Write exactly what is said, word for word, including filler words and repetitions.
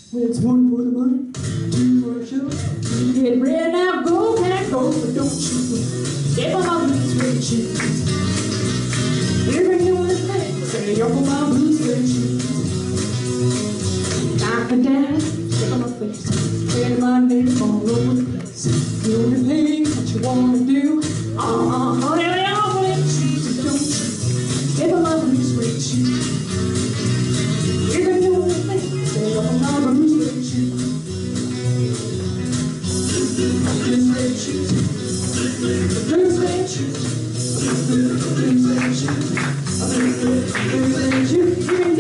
Well, it's one for the money, two for the show. You get ready now, go, cat, go, but don't you step on my blue suede shoes. Every new thing, say up on my blue suede shoes. Knock it down, step on my face, say my name all over the place. The only thing that you wanna do, uh-uh, honey, I want to shoes, but don't you step on my blue suede shoes. Every new thing, say up on my blue suede shoes. Blue suede shoes, blue suede shoes, blue suede shoes, blue suede shoes.